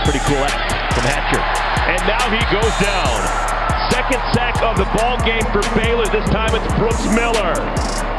Pretty cool act from Hatcher. And now he goes down. Second sack of the ball game for Baylor. This time it's Brooks Miller.